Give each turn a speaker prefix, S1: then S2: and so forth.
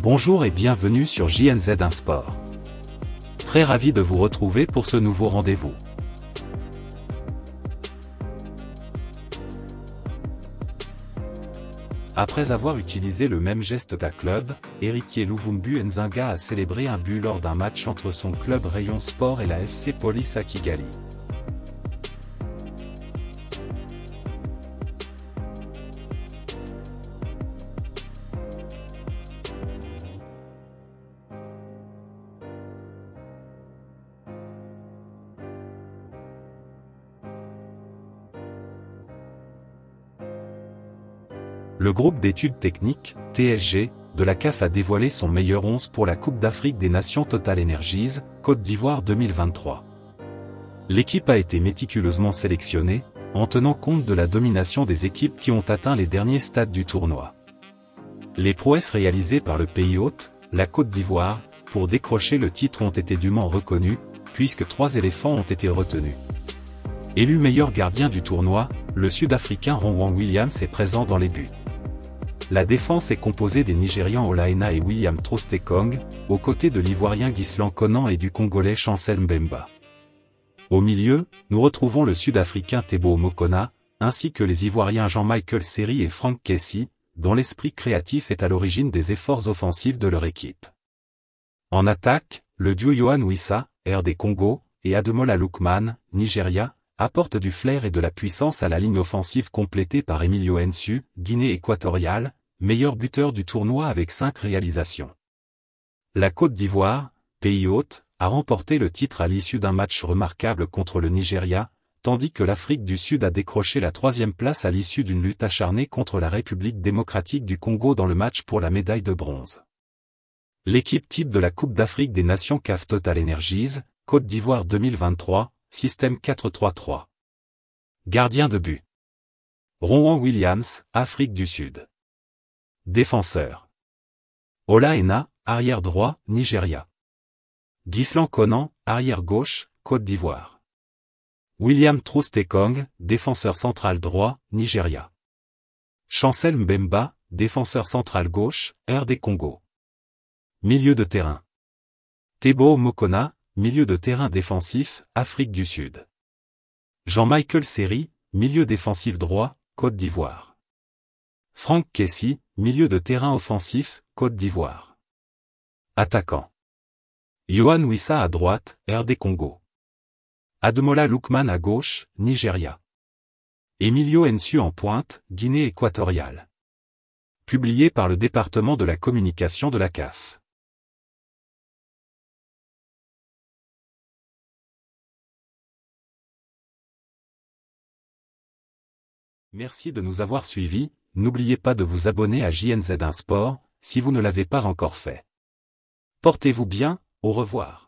S1: Bonjour et bienvenue sur JNZ1 Sport. Très ravi de vous retrouver pour ce nouveau rendez-vous. Après avoir utilisé le même geste qu'à club, Héritier Luvumbu Nzinga a célébré un but lors d'un match entre son club Rayon Sport et la FC Police à Kigali. Le groupe d'études techniques, TSG, de la CAF a dévoilé son meilleur 11 pour la Coupe d'Afrique des Nations Total Energies, Côte d'Ivoire 2023. L'équipe a été méticuleusement sélectionnée, en tenant compte de la domination des équipes qui ont atteint les derniers stades du tournoi. Les prouesses réalisées par le pays hôte, la Côte d'Ivoire, pour décrocher le titre ont été dûment reconnues, puisque 3 éléphants ont été retenus. Élu meilleur gardien du tournoi, le Sud-Africain Ronwen Williams est présent dans les buts. La défense est composée des Nigérians Ola Aina et William Troost-Ekong, aux côtés de l'Ivoirien Gislan Konan et du Congolais Chancel Mbemba. Au milieu, nous retrouvons le Sud-Africain Teboho Mokoena, ainsi que les Ivoiriens Jean-Michel Seri et Frank Kessie, dont l'esprit créatif est à l'origine des efforts offensifs de leur équipe. En attaque, le duo Yohan Wissa, RD Congo, et Ademola Lookman, Nigeria, apporte du flair et de la puissance à la ligne offensive complétée par Emilio Nsue, Guinée équatoriale, meilleur buteur du tournoi avec 5 réalisations. La Côte d'Ivoire, pays hôte, a remporté le titre à l'issue d'un match remarquable contre le Nigeria, tandis que l'Afrique du Sud a décroché la 3e place à l'issue d'une lutte acharnée contre la République démocratique du Congo dans le match pour la médaille de bronze. L'équipe type de la Coupe d'Afrique des Nations CAF Total Energies, Côte d'Ivoire 2023, Système 4-3-3. Gardien de but. Ronwen Williams, Afrique du Sud. Défenseur. Ola Aina, arrière droit, Nigeria. Gislan Konan, arrière gauche, Côte d'Ivoire. William Troost-Ekong, défenseur central droit, Nigeria. Chancel Mbemba, défenseur central gauche, RD Congo. Milieu de terrain. Teboho Mokoena, milieu de terrain défensif, Afrique du Sud. Jean-Michel Seri, milieu défensif droit, Côte d'Ivoire. Frank Kessie, milieu de terrain offensif, Côte d'Ivoire. Attaquant. Yohan Wissa à droite, RD Congo. Ademola Lookman à gauche, Nigeria. Emilio Nsue en pointe, Guinée équatoriale. Publié par le département de la communication de la CAF. Merci de nous avoir suivis, n'oubliez pas de vous abonner à JNZ1 Sport, si vous ne l'avez pas encore fait. Portez-vous bien, au revoir.